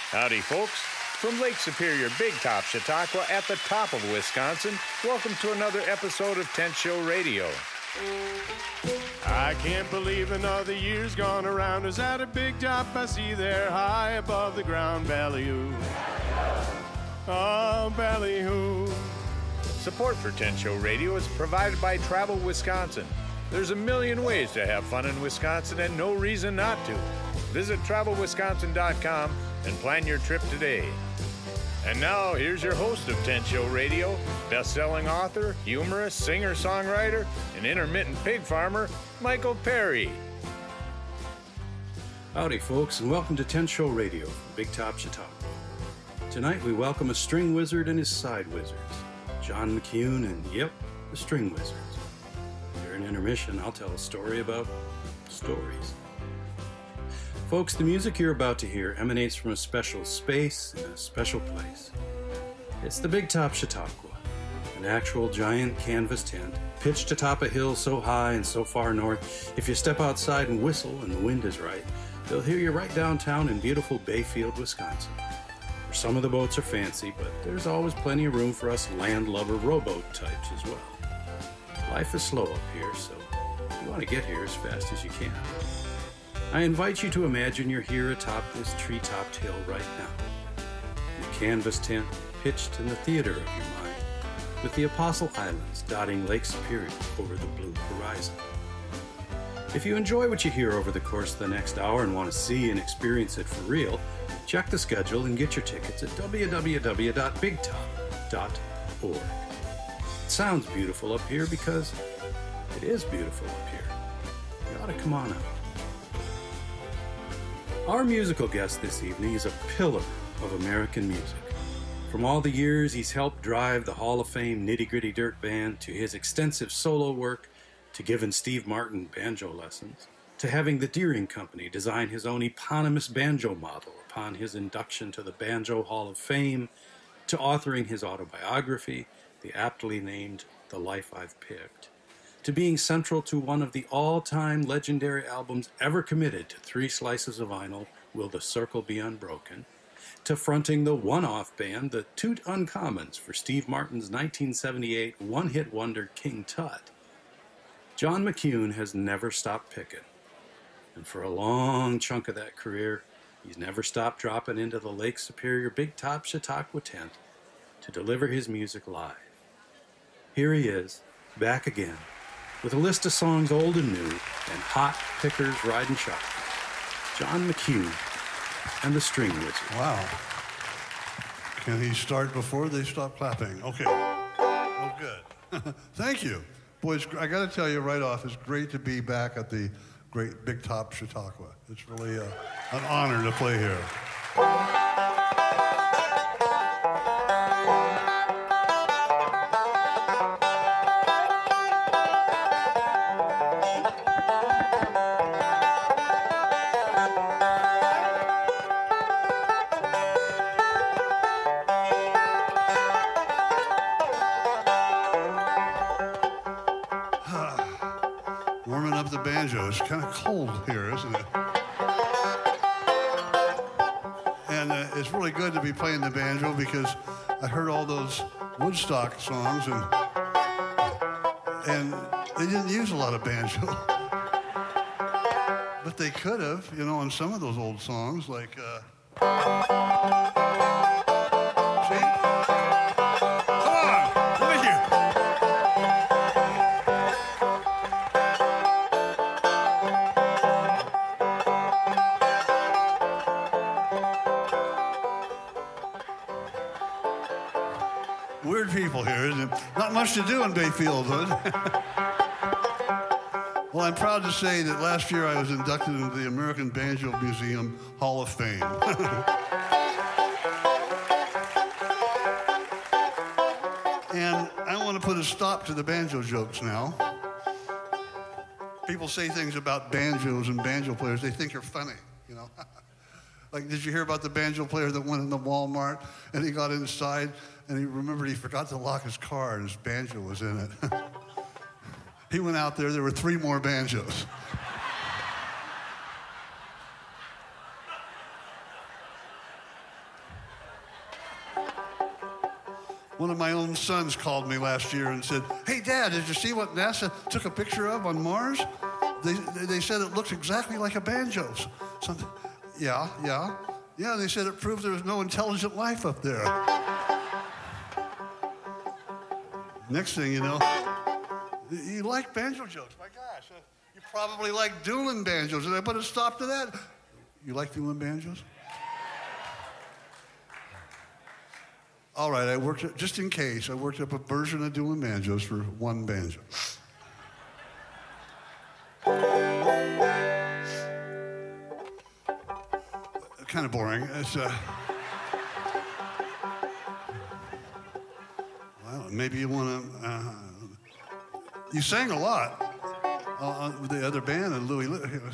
Howdy, folks. From Lake Superior, Big Top, Chautauqua, at the top of Wisconsin, welcome to another episode of Tent Show Radio. I can't believe another year's gone around. Is that a big top I see there high above the ground? Ballyhoo. Oh, ballyhoo. Support for Tent Show Radio is provided by Travel Wisconsin. There's a million ways to have fun in Wisconsin and no reason not to. Visit travelwisconsin.com and plan your trip today. And now, here's your host of Tent Show Radio, best-selling author, humorist, singer-songwriter, and intermittent pig farmer, Michael Perry. Howdy, folks, and welcome to Tent Show Radio from Big Top, Chautauqua. Tonight, we welcome a string wizard and his side wizards, John McEuen and, yep, the string wizards. During intermission, I'll tell a story about stories. Folks, the music you're about to hear emanates from a special space and a special place. It's the Big Top Chautauqua, an actual giant canvas tent pitched atop a hill so high and so far north, if you step outside and whistle and the wind is right, they'll hear you right downtown in beautiful Bayfield, Wisconsin. Where some of the boats are fancy, but there's always plenty of room for us landlubber rowboat types as well. Life is slow up here, so you want to get here as fast as you can. I invite you to imagine you're here atop this tree-topped hill right now. In a canvas tent pitched in the theater of your mind, with the Apostle Islands dotting Lake Superior over the blue horizon. If you enjoy what you hear over the course of the next hour and want to see and experience it for real, check the schedule and get your tickets at www.bigtop.org. It sounds beautiful up here because it is beautiful up here. You ought to come on out. Our musical guest this evening is a pillar of American music. From all the years he's helped drive the Hall of Fame Nitty Gritty Dirt Band, to his extensive solo work, to giving Steve Martin banjo lessons, to having the Deering Company design his own eponymous banjo model upon his induction to the Banjo Hall of Fame, to authoring his autobiography, the aptly named The Life I've Picked, to being central to one of the all-time legendary albums ever committed to 3 slices of vinyl, Will the Circle Be Unbroken, to fronting the one-off band, the Toot Uncommons, for Steve Martin's 1978 one-hit wonder King Tut. John McEuen has never stopped picking, and for a long chunk of that career, he's never stopped dropping into the Lake Superior Big Top Chautauqua tent to deliver his music live. Here he is, back again, with a list of songs old and new, and hot pickers riding shotgun. John McEuen and the String Wizard. Wow. Can he start before they stop clapping? Okay. Oh, good. Thank you. Boys, I got to tell you right off, it's great to be back at the great Big Top Chautauqua. It's really an honor to play here. Warming up the banjo. It's kind of cold here, isn't it? And it's really good to be playing the banjo because I heard all those Woodstock songs and they didn't use a lot of banjo. But they could have, you know, on some of those old songs, like... Weird people here, isn't it? Not much to do in Bayfield, huh? Well, I'm proud to say that last year I was inducted into the American Banjo Museum Hall of Fame. And I want to put a stop to the banjo jokes now. People say things about banjos and banjo players they think are funny, you know. Like, did you hear about the banjo player that went into Walmart and he got inside and he remembered he forgot to lock his car and his banjo was in it? He went out there were 3 more banjos. One of my own sons called me last year and said, "Hey, Dad, did you see what NASA took a picture of on Mars? They said it looks exactly like a banjo." Something. Yeah, they said it proved there was no intelligent life up there. Next thing you know, you like banjo jokes. My gosh, you probably like dueling banjos, and I put a stop to that. You like dueling banjos? All right, just in case, I worked up a version of dueling banjos for one banjo. Kind of boring. It's, well, maybe you want to. You sang a lot with the other band and Louis.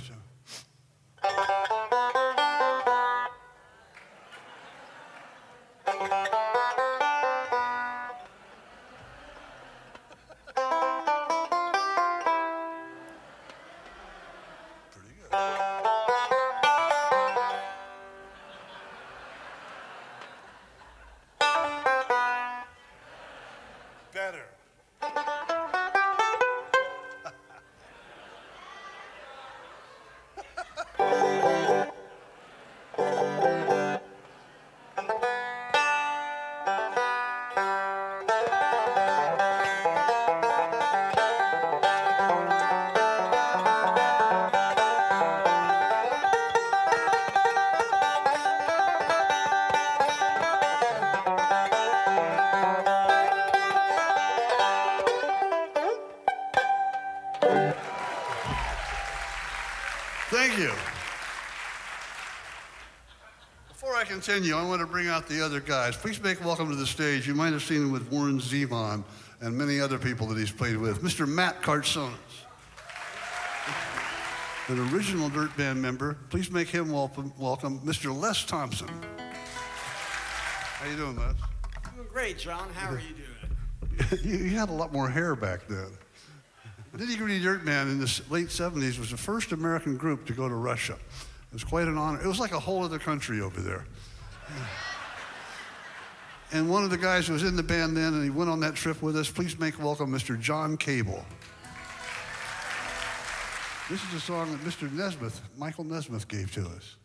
Thank you. Before I continue, I want to bring out the other guys. Please make welcome to the stage. You might have seen him with Warren Zevon and many other people that he's played with. Mr. Matt Cartsonas, an original Dirt Band member. Please make him welcome Mr. Les Thompson. How you doing, Les? Doing great, John. How are you doing? You had a lot more hair back then. Nitty Gritty Dirt Band in the late 70s was the first American group to go to Russia. It was quite an honor. It was like a whole other country over there. And one of the guys who was in the band then, and he went on that trip with us, please make welcome Mr. John Cable. This is a song that Mr. Nesmith, Michael Nesmith, gave to us.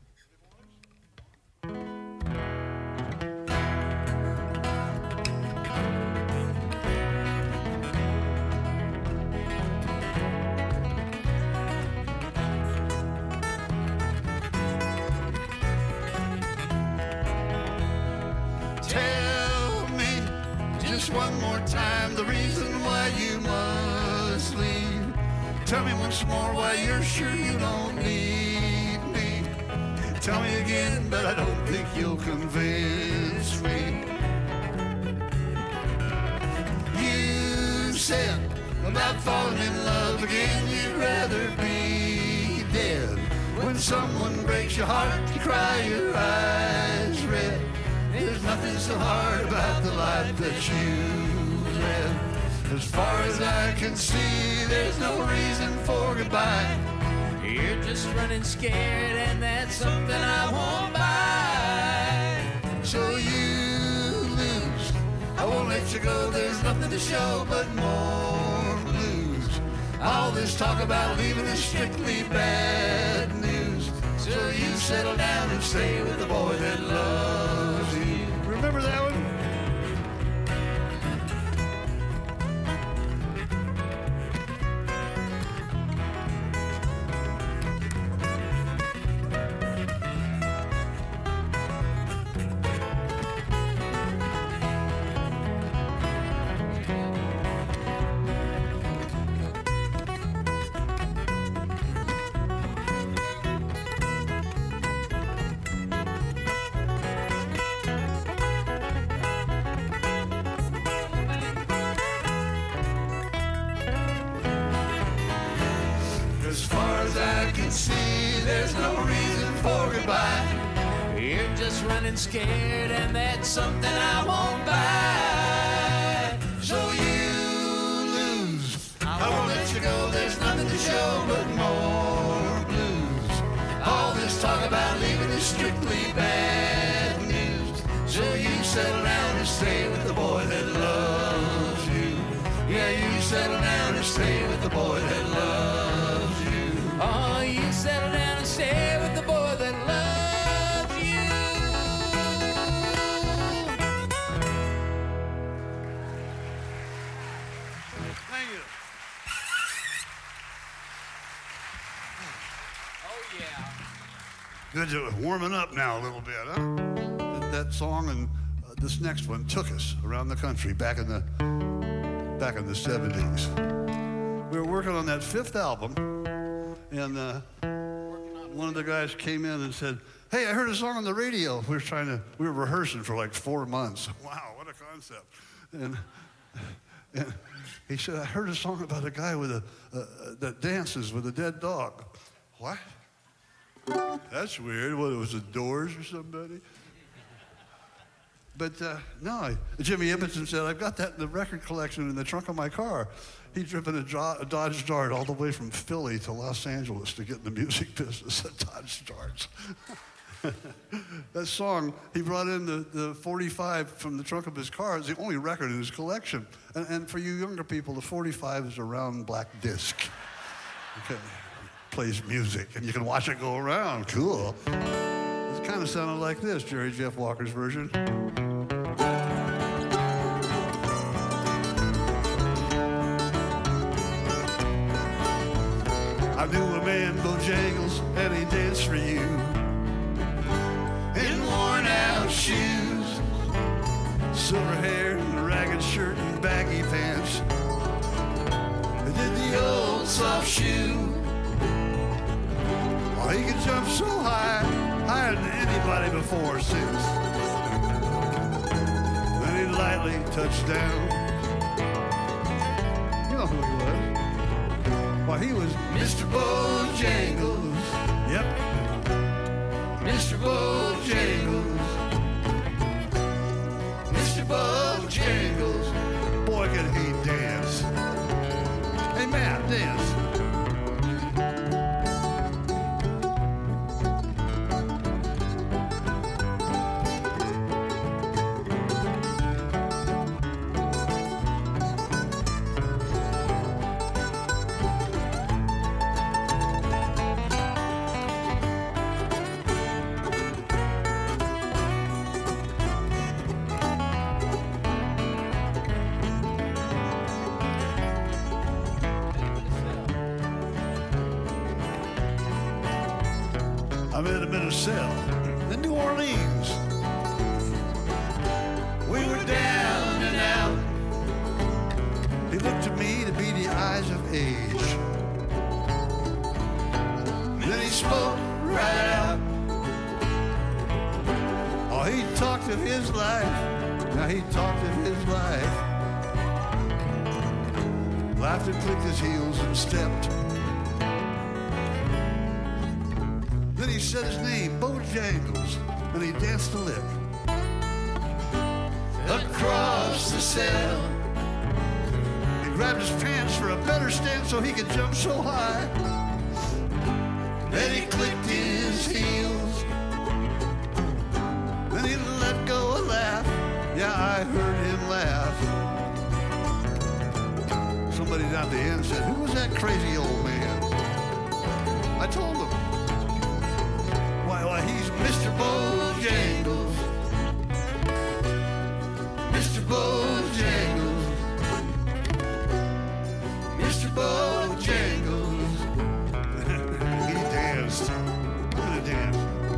One more time, the reason why you must leave. Tell me once more why you're sure you don't need me. Tell me again, but I don't think you'll convince me. You said about falling in love again, you'd rather be dead. When someone breaks your heart, you cry your eyes red. There's nothing so hard about the life that you led. As far as I can see, there's no reason for goodbye. You're just running scared, and that's something I won't buy. So you lose. I won't let you go. There's nothing to show but more blues. All this talk about leaving is strictly bad news. So you settle down and stay with the boy that loves you. Remember that one? As far as I can see, there's no reason for goodbye. You're just running scared, and that's something I won't buy. So you lose. I won't let you go. There's nothing to show but more blues. All this talk about leaving is strictly bad news. So you stay with the boy that loves you. Yeah, you settle down and stay with the boy that loves you. Oh, you settle down and stay with the boy that loves you. Thank you. Oh, yeah. Good to warming up now a little bit, huh? That song and this next one took us around the country back in the 70s. We were working on that 5th album, and one of the guys came in and said, "Hey, I heard a song on the radio." We were rehearsing for like 4 months. Wow, what a concept! And he said, "I heard a song about a guy with that dances with a dead dog." What? That's weird. What, it was the Doors or somebody? But no, Jimmy Ibbotson said, "I've got that in the record collection in the trunk of my car." He'd driven a Dodge Dart all the way from Philly to Los Angeles to get in the music business at Dodge Darts. That song, he brought in the 45 from the trunk of his car. It's the only record in his collection. And for you younger people, the 45 is a round black disc. Okay. Plays music, and you can watch it go around. Cool. It kind of sounded like this, Jerry Jeff Walker's version. I knew a man, Bojangles, and he danced for you in worn-out shoes, silver hair and a ragged shirt and baggy pants. He did the old soft shoe. Oh, he could jump so high, higher than anybody before or since. Then he lightly touched down. You know who he was. Why, he was Mr. Bojangles. Yep. Mr. Bojangles. Mr. Bojangles. Boy, could he dance. Hey, Matt, dance. I met him in a cell in New Orleans. We were down and out. He looked to me to be the eyes of age. Then he spoke right out. Oh, he talked of his life. Now he talked of his life. Laughed and clicked his heels and stepped. Then he said his name, Bojangles, and he danced a lick. Across the cell, he grabbed his pants for a better stance so he could jump so high. Then he clicked his heels. Then he let go a laugh. Yeah, I heard him laugh. Somebody down at the end said, "Who was that crazy old man?" I told him. Why, he's Mr. Bojangles. Mr. Bojangles. Mr. Bojangles. He danced. I'm gonna dance.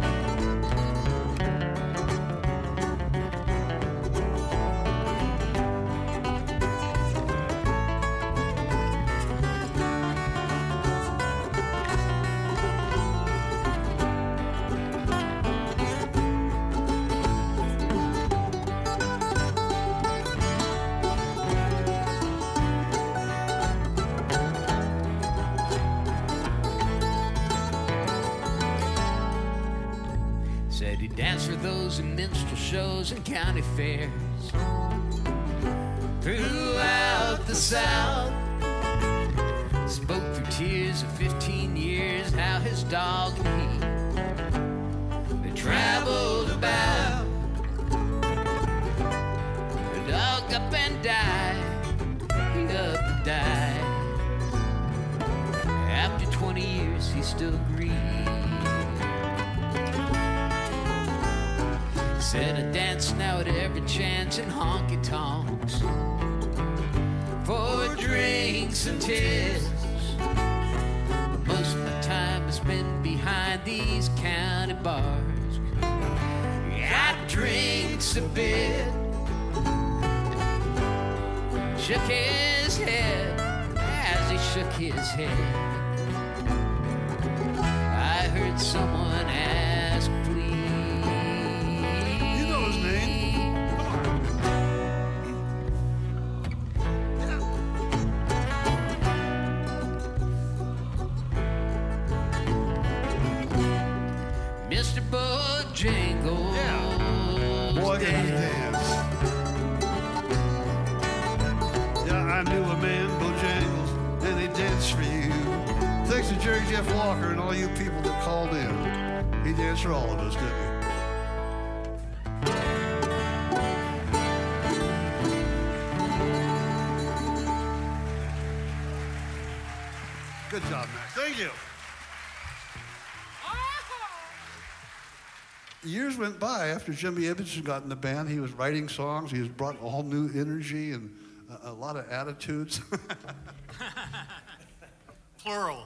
Said he danced for those in minstrel shows and county fairs throughout the South. Spoke through tears of 15 years how his dog and he, they traveled about. he still grieves. Said I dance now at every chance in honky-tonks for drinks and tips. But most of my time I spend behind these county bars. I drinks a bit. Shook his head as he shook his head. I heard someone ask, please. You know his name. Mr. Bojangles. Yeah. Boy, can he dance. Yeah, I knew a man, Bojangles, and he danced for you. Thanks to Jerry Jeff Walker and all you people that called in. He danced for all of us, didn't he? Good job, Max. Thank you. Years went by after Jimmy Ibbotson got in the band. He was writing songs. He has brought a whole new energy and a lot of attitudes. Plural.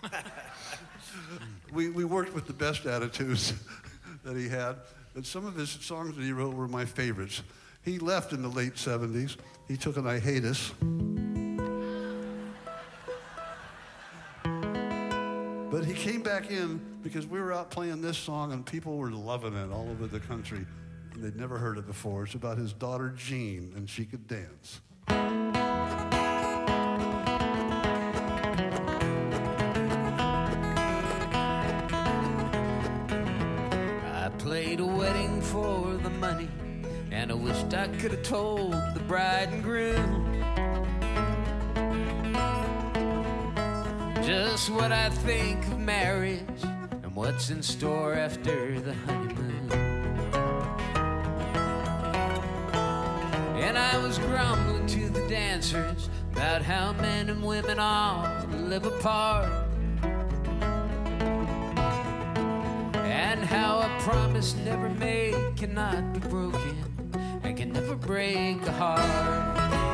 We worked with the best attitudes that he had, but some of his songs that he wrote were my favorites. He left in the late 70s. He took an hiatus. But he came back in because we were out playing this song and people were loving it all over the country. And they'd never heard it before. It's about his daughter, Jean, and she could dance. I played a wedding for the money, and I wished I could have told the bride and groom just what I think of marriage and what's in store after the honeymoon. And I was grumbling to the dancers about how men and women all live apart, and how a promise never made cannot be broken and can never break a heart.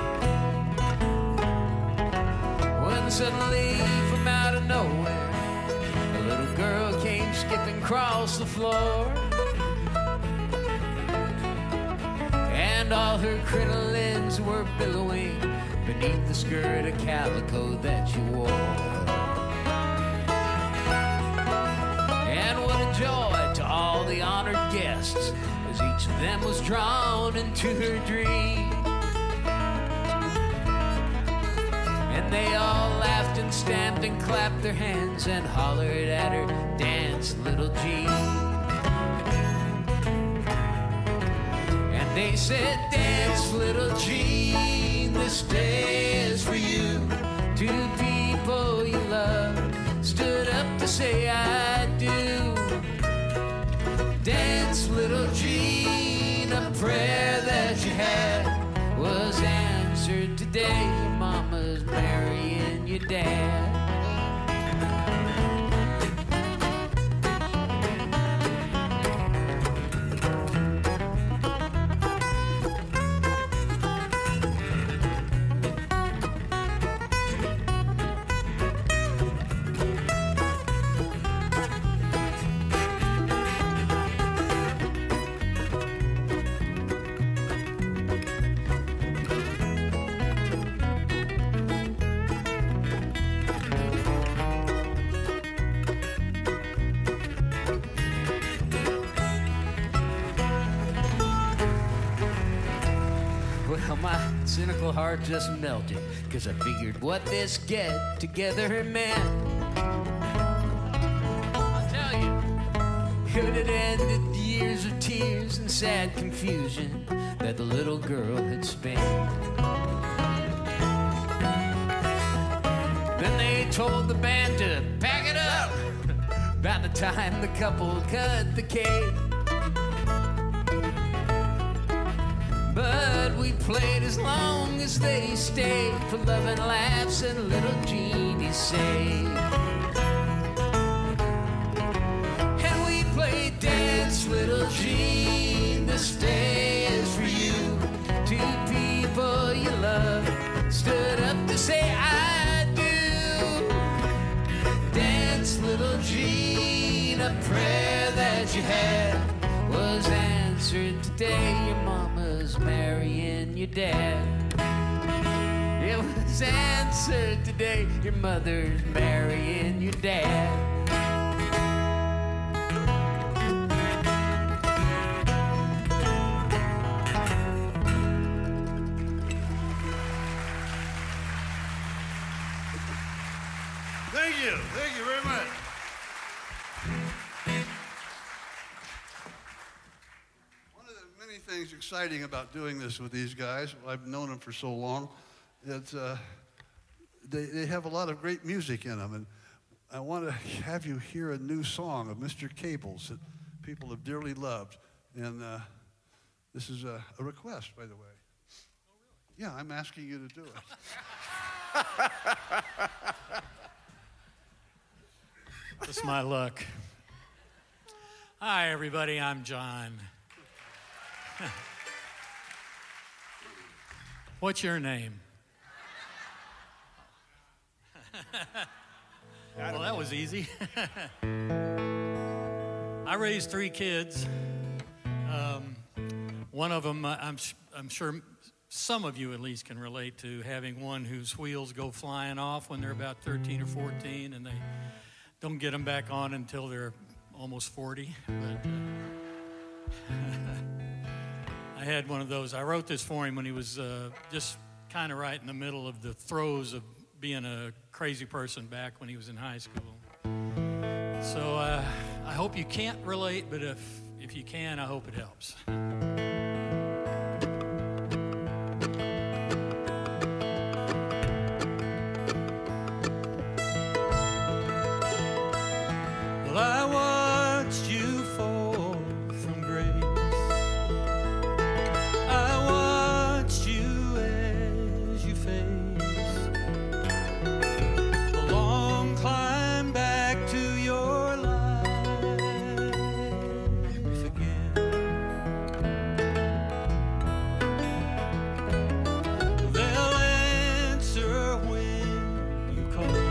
When suddenly from out of nowhere a little girl came skipping across the floor, and all her crinolines were billowing beneath the skirt of calico that she wore. And what a joy to all the honored guests as each of them was drawn into her dream. And they all laughed and stamped and clapped their hands and hollered at her, "Dance, little Jean." And they said, "Dance, little Jean, this day is for you." Two people you love stood up to say, "I do." Dance, little Jean, a prayer that you had was answered today. Your mama's marrying your dad. Well, my cynical heart just melted, 'cause I figured what this get-together meant. I'll tell you, it had ended years of tears and sad confusion that the little girl had spent. Then they told the band to pack it up about the time the couple cut the cake. But we played as long as they stayed, for love and laughs and little Jeannie's sake. that prayer that you had was answered today. Your mama's marrying your dad. It was answered today. Your mother's marrying your dad. Thank you very much. One of the many things exciting about doing this with these guys, I've known them for so long, it's, they have a lot of great music in them, and I want to have you hear a new song of Mr. Cable's that people have dearly loved, and this is a request, by the way. Oh, really? Yeah, I'm asking you to do it. It's my luck. Hi, everybody. I'm John. What's your name? Well, that was easy. I raised 3 kids. One of them, I'm sure some of you at least can relate to, having one whose wheels go flying off when they're about 13 or 14, and they don't get them back on until they're almost 40. But I had one of those. I wrote this for him when he was just kind of right in the middle of the throes of being a crazy person back when he was in high school. So I hope you can't relate, but if you can, I hope it helps. Well, I watched you fall from grace. I watched you as you faced the long climb back to your life again. They'll answer when you call,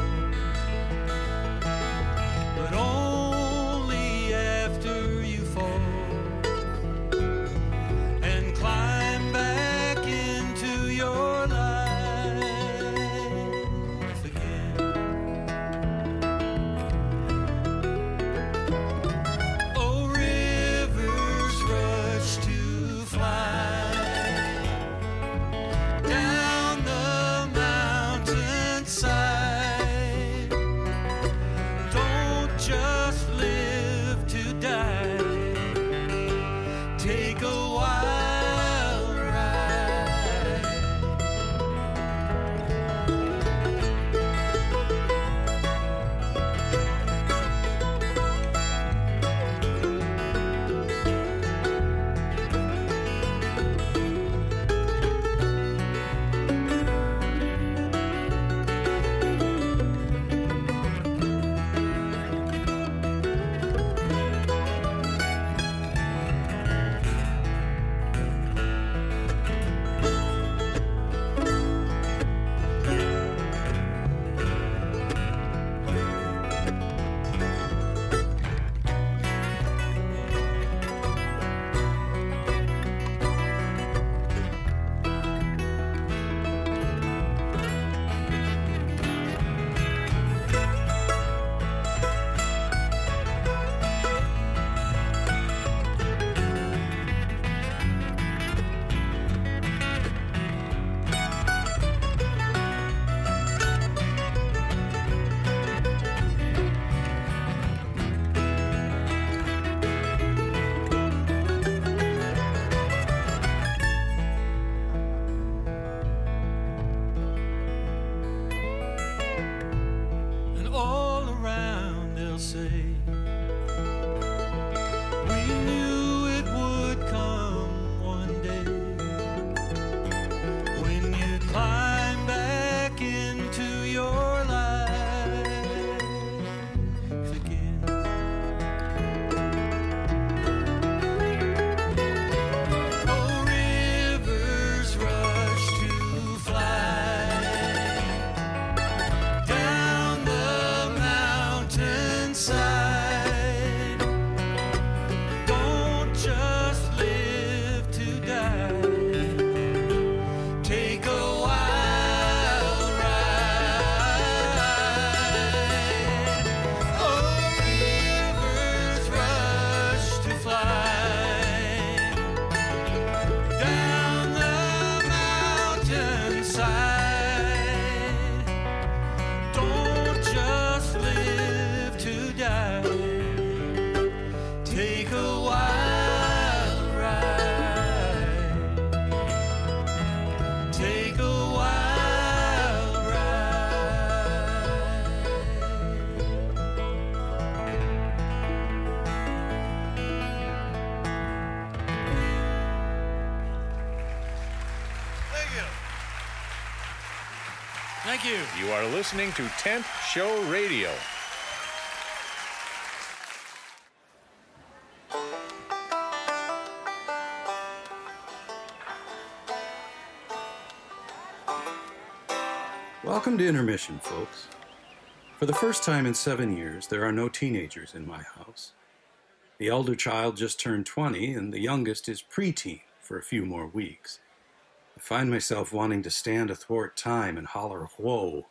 but only after you fall and climb back into your life again. Oh, rivers rush to fly down the mountainside. Don't just live to die. Take a wild ride. Thank you. You are listening to 10th Show Radio. Welcome to Intermission, folks. For the first time in 7 years, there are no teenagers in my house. The elder child just turned 20, and the youngest is preteen for a few more weeks. I find myself wanting to stand athwart time and holler, whoa.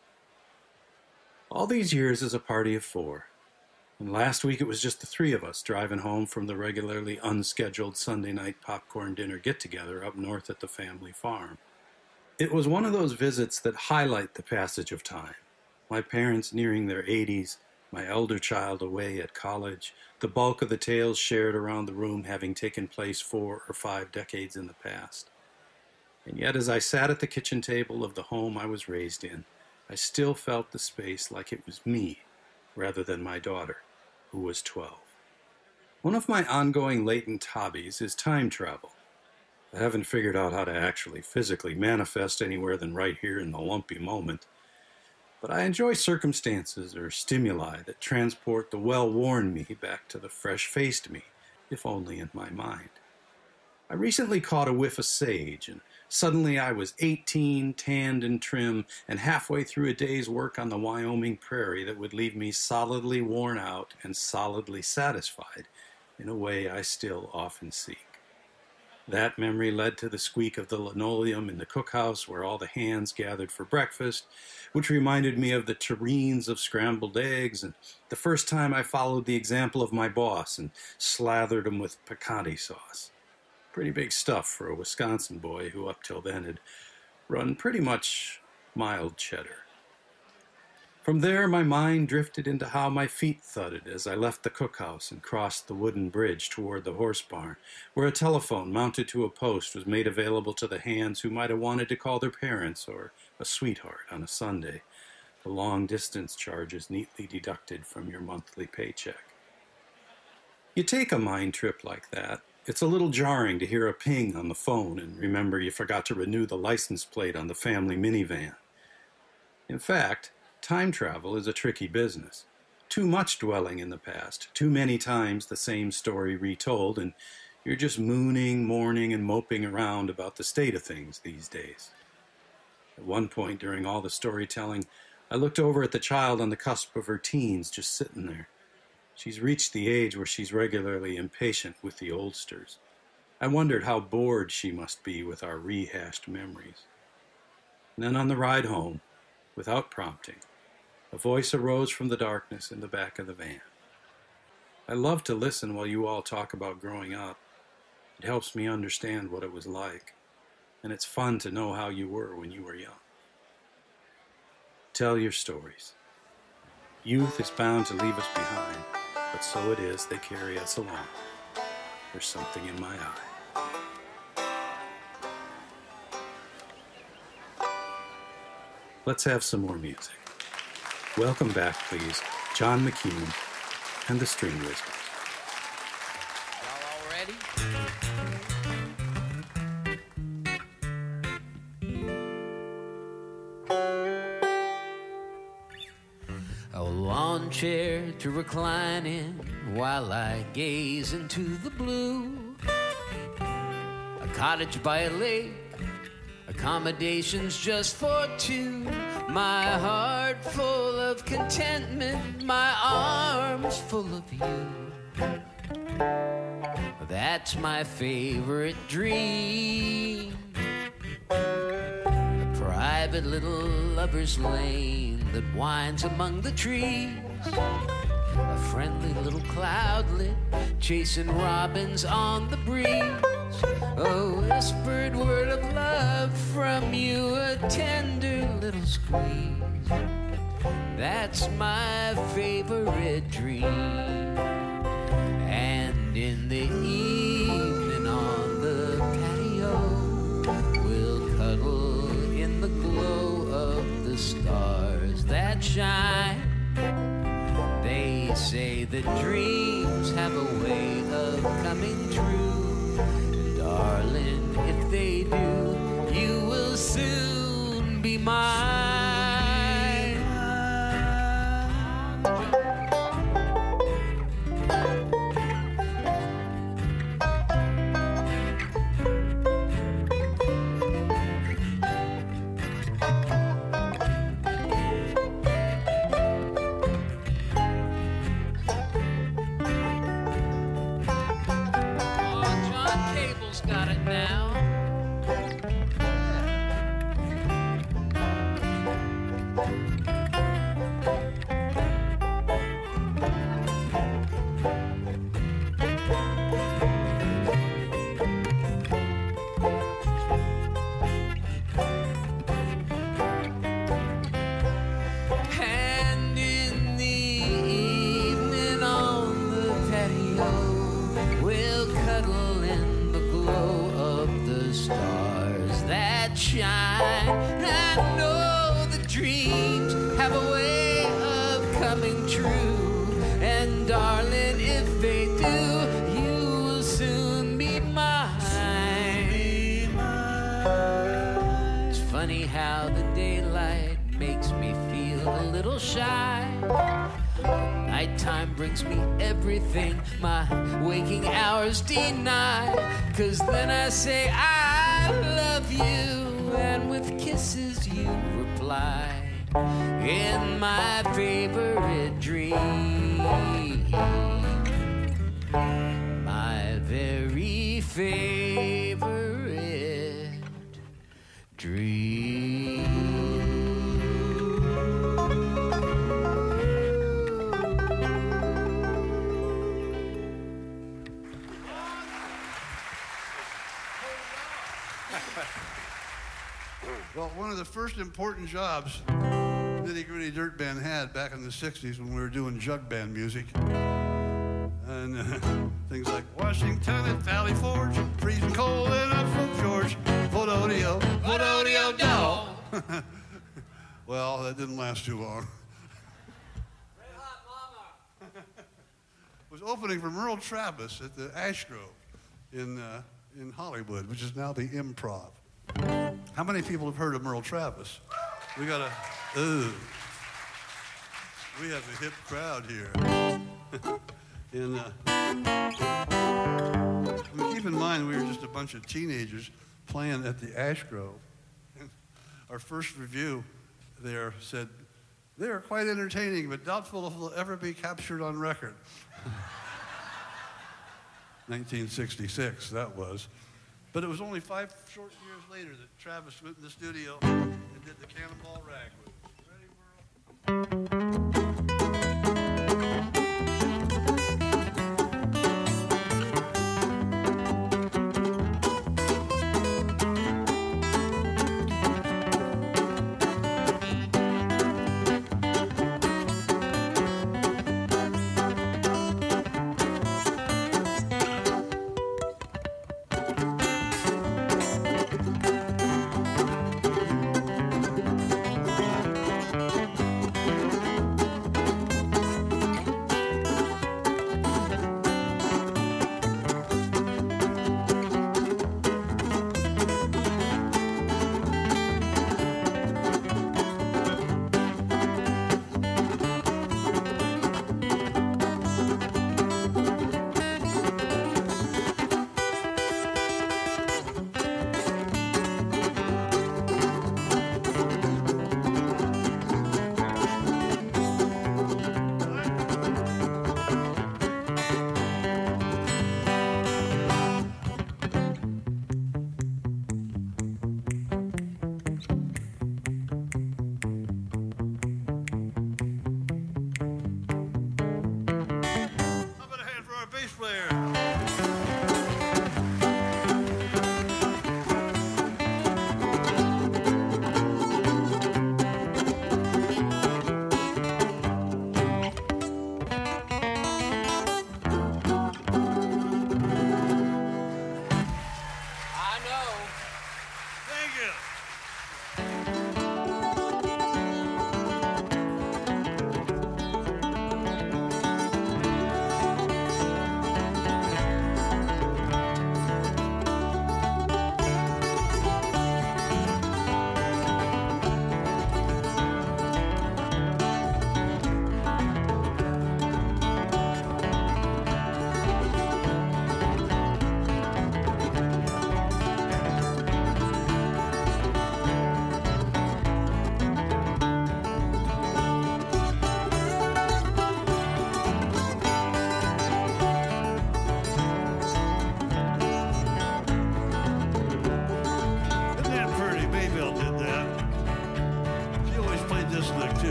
All these years is a party of 4. And last week it was just the 3 of us driving home from the regularly unscheduled Sunday night popcorn dinner get-together up north at the family farm. It was one of those visits that highlight the passage of time. My parents nearing their 80s, my elder child away at college, the bulk of the tales shared around the room having taken place 4 or 5 decades in the past. And yet as I sat at the kitchen table of the home I was raised in, I still felt the space like it was me, rather than my daughter, who was 12. One of my ongoing latent hobbies is time travel. I haven't figured out how to actually physically manifest anywhere than right here in the lumpy moment, but I enjoy circumstances or stimuli that transport the well-worn me back to the fresh-faced me, if only in my mind. I recently caught a whiff of sage, and suddenly I was 18, tanned and trim, and halfway through a day's work on the Wyoming prairie that would leave me solidly worn out and solidly satisfied in a way I still often seek. That memory led to the squeak of the linoleum in the cookhouse where all the hands gathered for breakfast, which reminded me of the tureens of scrambled eggs, and the first time I followed the example of my boss and slathered them with picante sauce. Pretty big stuff for a Wisconsin boy who up till then had run pretty much mild cheddar. From there, my mind drifted into how my feet thudded as I left the cookhouse and crossed the wooden bridge toward the horse barn, where a telephone mounted to a post was made available to the hands who might have wanted to call their parents or a sweetheart on a Sunday, the long-distance charges neatly deducted from your monthly paycheck. You take a mind trip like that, it's a little jarring to hear a ping on the phone and remember you forgot to renew the license plate on the family minivan. In fact, time travel is a tricky business. Too much dwelling in the past, too many times the same story retold, and you're just mooning, mourning, and moping around about the state of things these days. At one point during all the storytelling, I looked over at the child on the cusp of her teens just sitting there. She's reached the age where she's regularly impatient with the oldsters. I wondered how bored she must be with our rehashed memories. And then on the ride home, without prompting, a voice arose from the darkness in the back of the van. I love to listen while you all talk about growing up. It helps me understand what it was like, and it's fun to know how you were when you were young. Tell your stories. Youth is bound to leave us behind, but so it is they carry us along. There's something in my eye. Let's have some more music. Welcome back, please, John McEuen and the String Wizards. Y'all all ready? A lawn chair to recline in while I gaze into the blue. A cottage by a lake, accommodations just for 2. My heart full of contentment, my arms full of you. That's my favorite dream. A private little lover's lane that winds among the trees. A friendly little cloudlet chasing robins on the breeze. A whispered word of love from you, a tender little squeeze. That's my favorite dream. And in the evening on the patio, we'll cuddle in the glow of the stars that shine. They say that dreams have a way of coming true. Darling, if they do, you will soon be mine. label's got it now. And in the evening on the patio, we'll cuddle in the glow of the stars that shine. I know the dreams have a way of coming true, and darling, if they do, you will soon be mine. It's funny how the daylight makes me feel a little shy. Nighttime brings me everything my waking hours deny. 'Cause then I say I love you, and with kisses you reply in my favorite dream. My very favorite dream. Well, one of the first important jobs Nitty Gritty Dirt Band had back in the 60s when we were doing jug band music. And things like Washington at Valley Forge, freezing cold in up from George, Vododio, doll. Well, that didn't last too long. Red Hot Mama. Was opening for Merle Travis at the Ash Grove in Hollywood, which is now the Improv. How many people have heard of Merle Travis? We got we have a hip crowd here. And keep in mind, we were just a bunch of teenagers playing at the Ash Grove. And our first review there said, "They are quite entertaining, but doubtful if they'll ever be captured on record." 1966, that was. But it was only 5 short years later that Travis went in the studio and did the Cannonball Rag with us. Ready,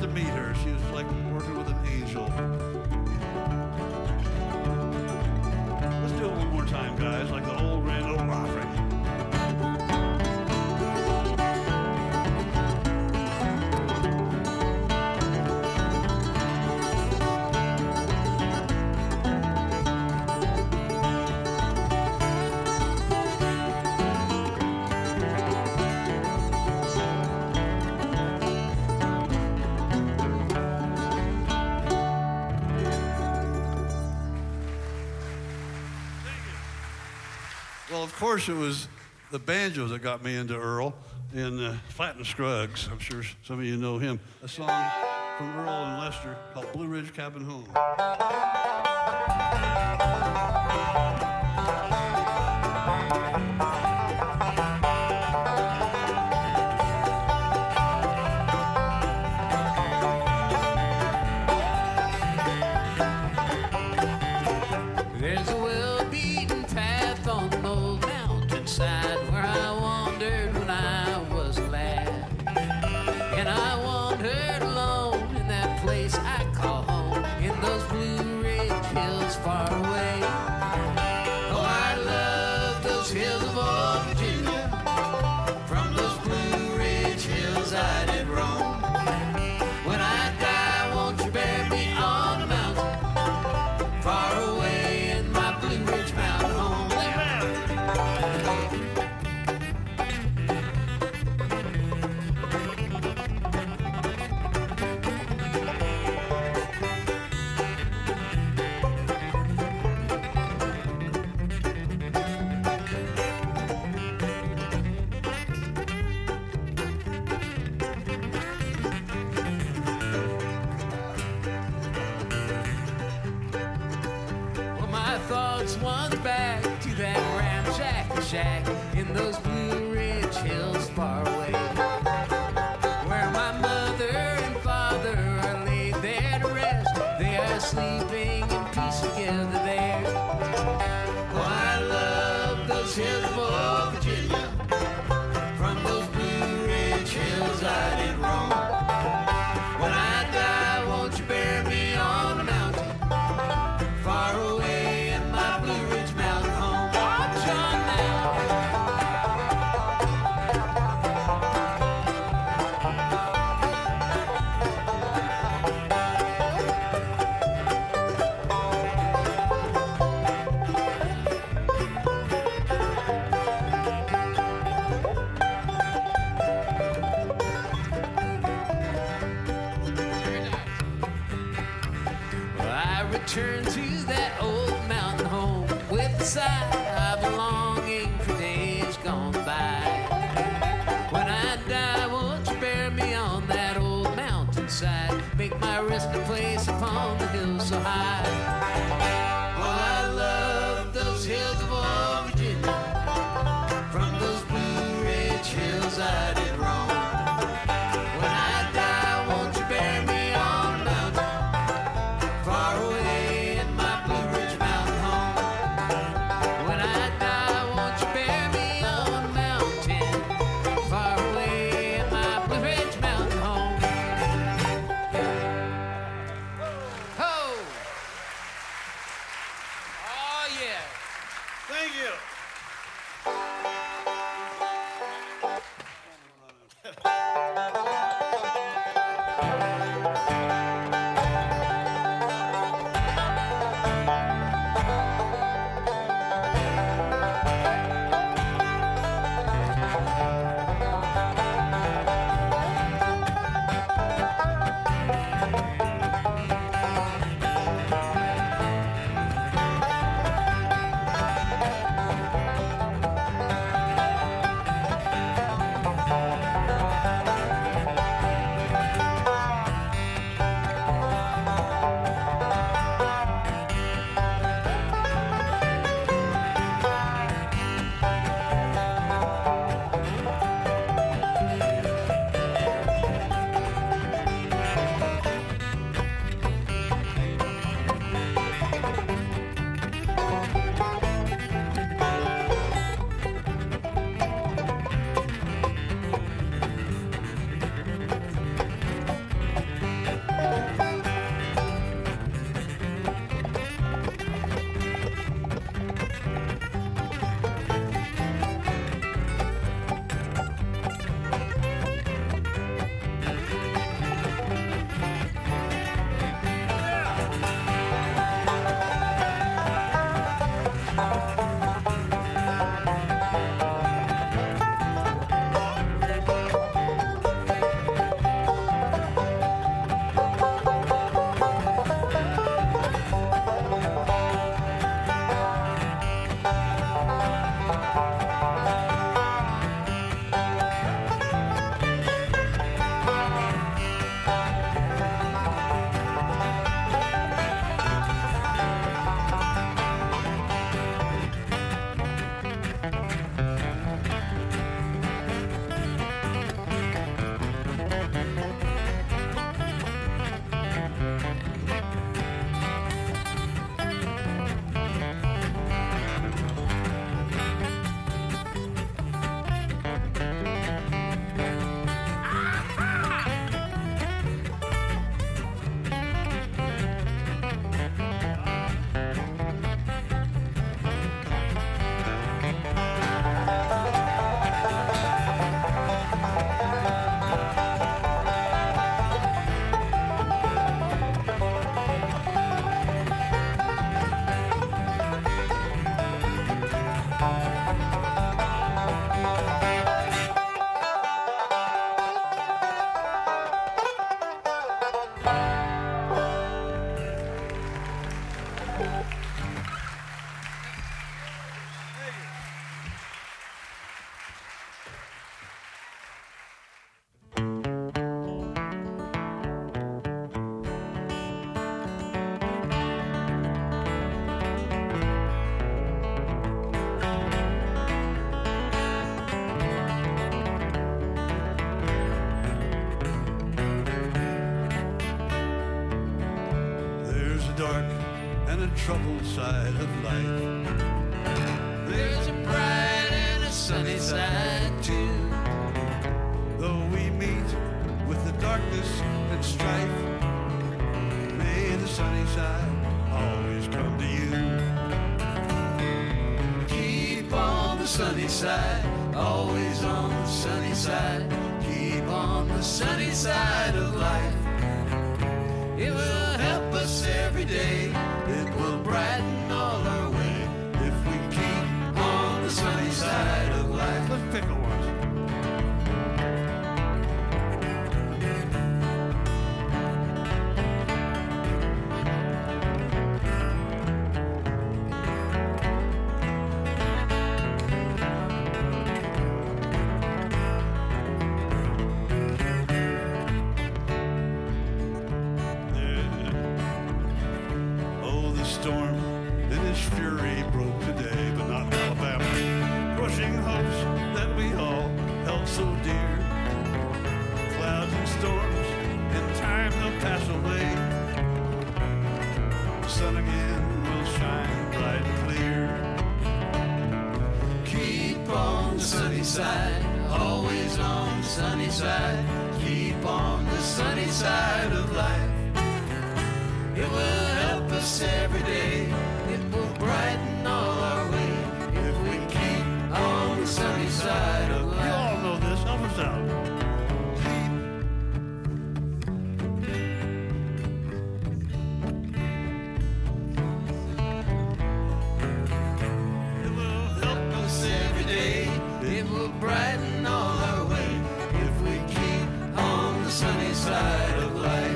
to meet her. She was like working with an angel. Let's do it one more time, guys, like the old Randall Roffrey. Well, of course, it was the banjo that got me into Earl and Flat and Scruggs. I'm sure some of you know him. A song from Earl and Lester called Blue Ridge Cabin Home. There's a well-beaten path on the old mountainside where I wandered when I was a lad. And I wandered alone in that place I call home, in those Blue Ridge hills far away. Oh, I love those hills of old Virginia. From those Blue Ridge hills I did roam. When I die, won't you bury me on a mountain far away in my Blue Ridge mountain home there? Well, my thoughts wander back to that ramshackle shack in those Blue Ridge hills far away, where my mother and father are laid there to rest. They are sleeping in peace together there. Oh, I love those hills of old Virginia. From those Blue Ridge hills I did roam. When I die, won't you bury me on a mountain far away in my Blue Ridge mountain home? Oh, John, now. Well, I return to that old mountain home with a sigh of longing for days gone by. When I die, won't you bury me on that old mountainside? Make my resting place upon the hill so high. Oh, I love those hills of old Virginia. From those Blue Ridge hills I did roam. When I die, won't you bury me on a mountain far away in my Blue Ridge mountain home? When I die, won't you bury me on a mountain far away in my Blue Ridge mountain home? Ho! dark and a troubled side of life. There's a bright and a sunny side too. Though we meet with the darkness and strife, may the sunny side always come to you. Keep on the sunny side, always on the sunny side. Keep on the sunny side of life. It will help us every day. It will brighten all our way if we keep on the sunny side of life. Let's pick a one. Storm in its fury broke today, but not in Alabama, crushing hopes that we all held so dear. Clouds and storms, in time they'll pass away. The sun again will shine bright and clear. Keep on the sunny side, always on the sunny side. Keep on the sunny side of life. It will help us every day. It will brighten all our way if we keep on the sunny side of life. You all know this. Help us out. It will help us every day. It will brighten all our way if we keep on the sunny side of life.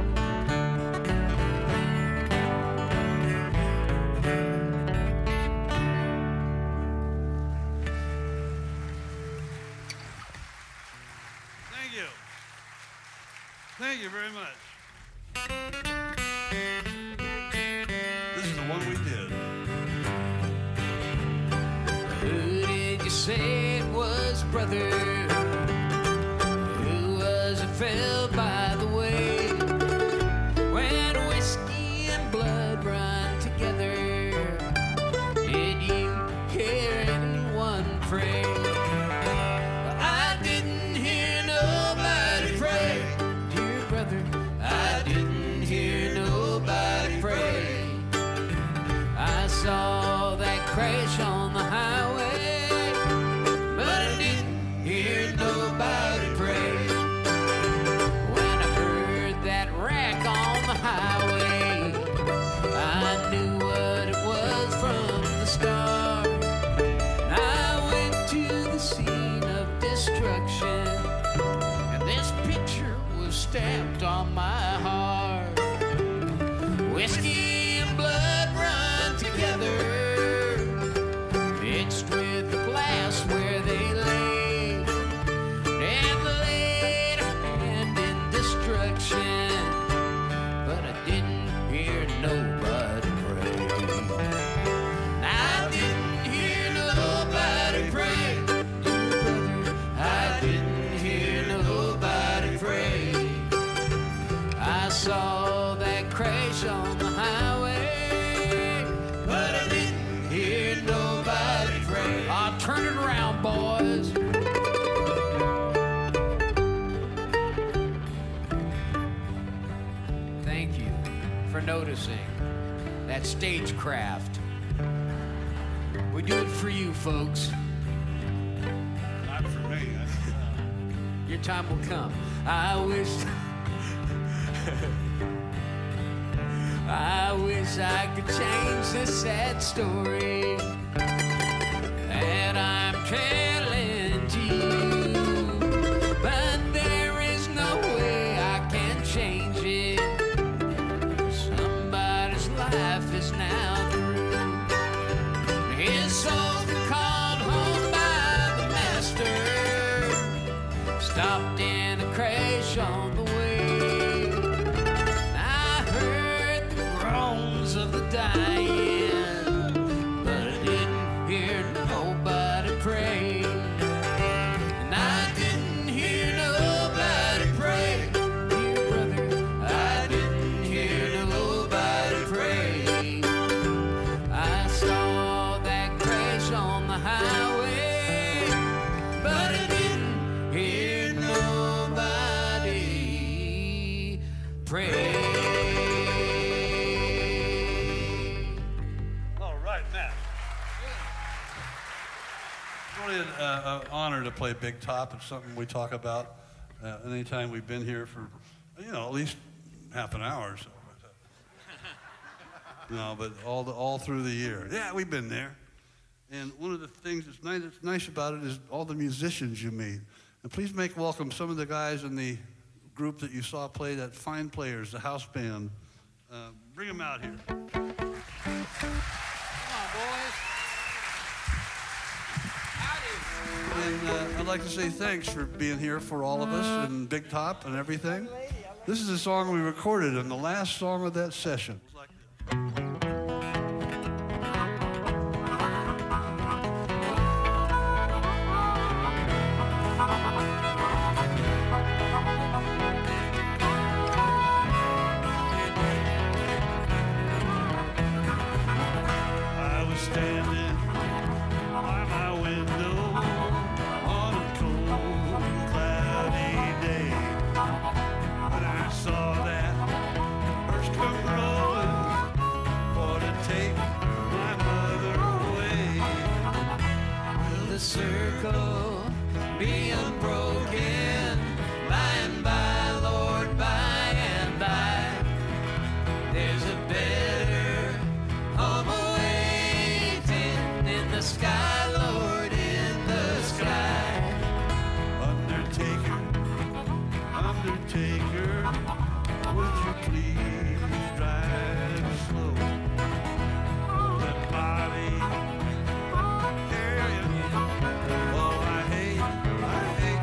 Thank you very much. This is the one we did. Who did you say it was, brother? Who was it fell by the way? When whiskey and blood run together, did you hear anyone pray? I didn't hear nobody pray. I didn't hear nobody pray. I saw that crash on the highway, but I didn't hear nobody pray. When I heard that wreck on the highway, I knew what it was from the start. I went to the scene of destruction, and this picture was stamped on my heart. Whiskey and blood run together, mixed with the glass where they lay, and laid a hand in destruction, but I didn't hear nobody pray. I didn't hear nobody pray. I didn't hear nobody pray. I saw that crash on the highway, but I didn't hear nobody pray. I'll turn it around, boys. Thank you for noticing that stagecraft. We do it for you, folks. Not for me. Your time will come. I wish I could change this sad story that I'm telling to you, but there is no way I can change it. Somebody's life is now through. His soul's been called home by the master, stopped in a crash on the way. Of the dying, but I didn't hear nobody pray, and I didn't hear nobody pray, dear brother. I didn't hear nobody pray. an honor to play Big Top. It's something we talk about anytime we've been here for, at least half an hour or so. But all through the year. Yeah, we've been there. And one of the things that's nice about it is all the musicians you meet. And please make welcome some of the guys in the group that you saw play, that Fine Players, the house band. Bring them out here. Come on, boys. And I'd like to say thanks for being here for all of us and Big Top and everything. This is a song we recorded in the last song of that session. I hate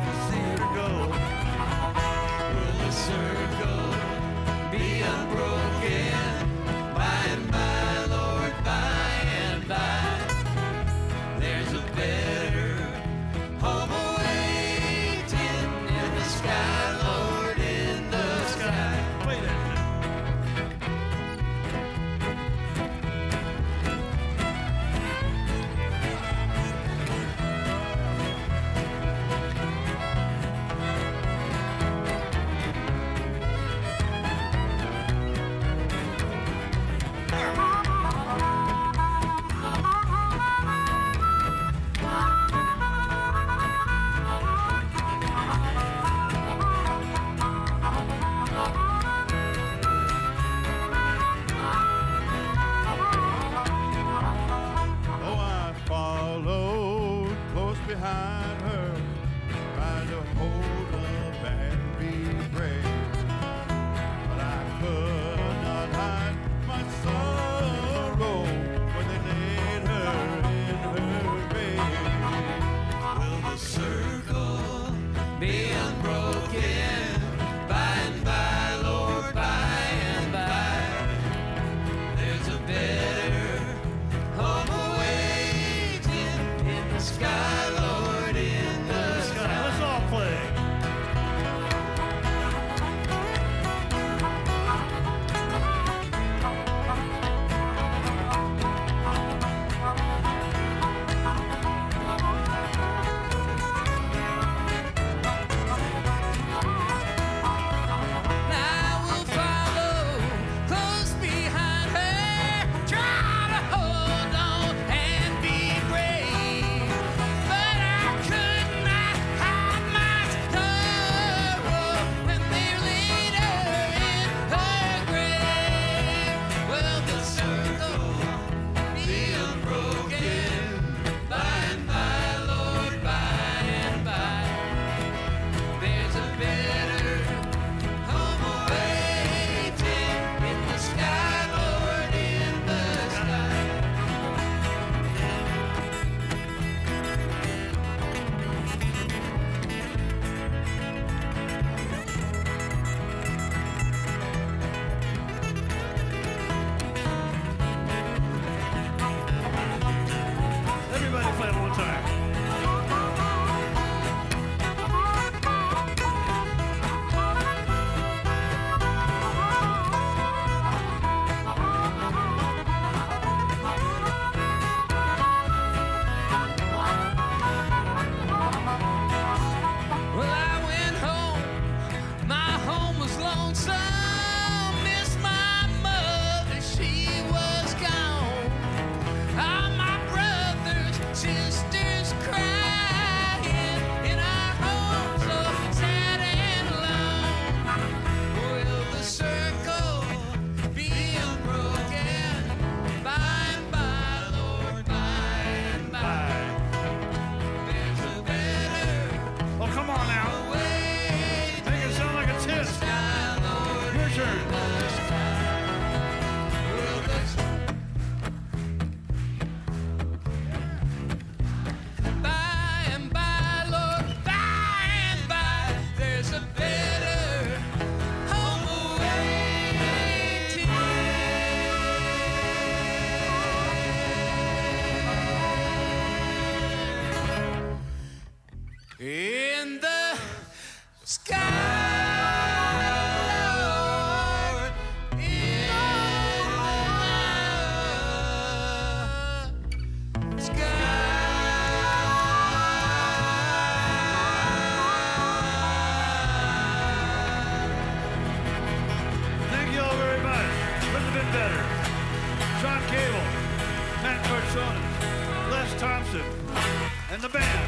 Ledbetter, Sean Cable, Matt Carsonas, Les Thompson, and the band.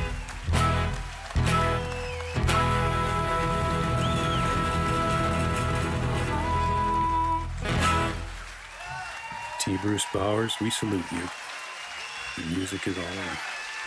T. Bruce Bowers, we salute you. The music is all in.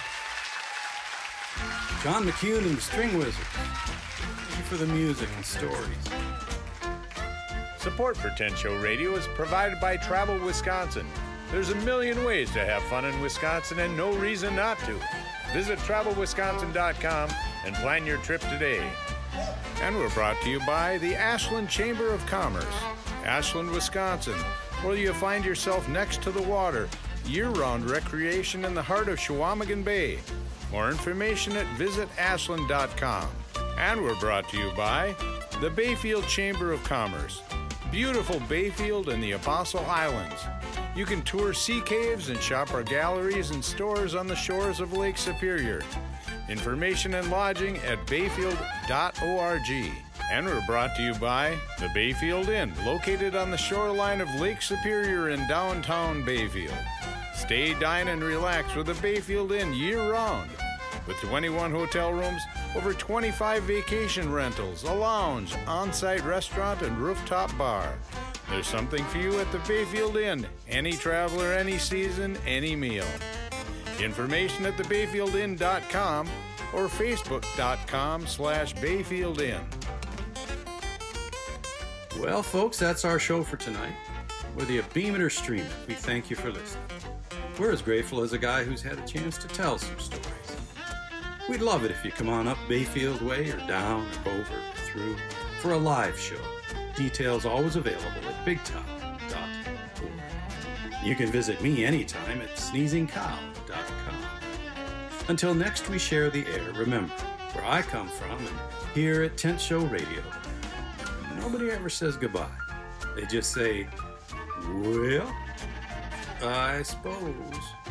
John McEuen and the String Wizards. Thank you for the music and stories. Support for 10 Show Radio is provided by Travel Wisconsin. There's a million ways to have fun in Wisconsin and no reason not to. Visit travelwisconsin.com and plan your trip today. And we're brought to you by the Ashland Chamber of Commerce, Ashland, Wisconsin, where you find yourself next to the water, year-round recreation in the heart of Chequamegon Bay. More information at visitashland.com. And we're brought to you by the Bayfield Chamber of Commerce, beautiful Bayfield and the Apostle Islands. You can tour sea caves and shop our galleries and stores on the shores of Lake Superior. Information and lodging at bayfield.org. And we're brought to you by the Bayfield Inn, located on the shoreline of Lake Superior in downtown Bayfield. Stay, dine, and relax with the Bayfield Inn year-round. With 21 hotel rooms, over 25 vacation rentals, a lounge, on-site restaurant, and rooftop bar. There's something for you at the Bayfield Inn. Any traveler, any season, any meal. Information at thebayfieldinn.com or facebook.com/BayfieldInn. Well, folks, that's our show for tonight. Whether you beam it or stream it, we thank you for listening. We're as grateful as a guy who's had a chance to tell some stories. We'd love it if you come on up Bayfield Way or down or over or through for a live show. Details always available at bigtop.org. You can visit me anytime at sneezingcow.com. Until next we share the air, remember, where I come from and here at 10th Show Radio, nobody ever says goodbye. They just say, well, I suppose.